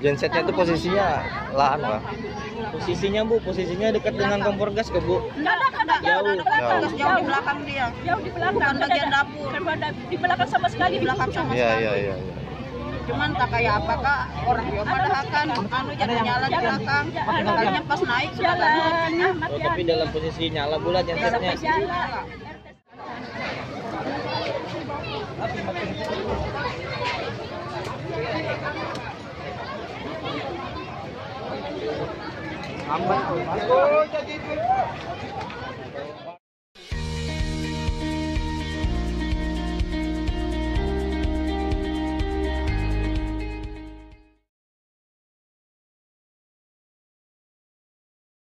Gensetnya itu posisinya lahan lah. Posisinya Bu, posisinya dekat dengan kompor gas ke Bu. Enggak ada Jauh. jauh di belakang dia. Jauh di belakang. Bukan bagian dapur. Di belakang sama sekali. Di belakang sama Iya sekali. iya iya. Cuman tak kayak apakah orang dia pada akan anu jadi nyala di belakang. Makanya pas naik jalan. Oh, tapi dalam posisi nyala bulat gensetnya. Aman. Oh, jadi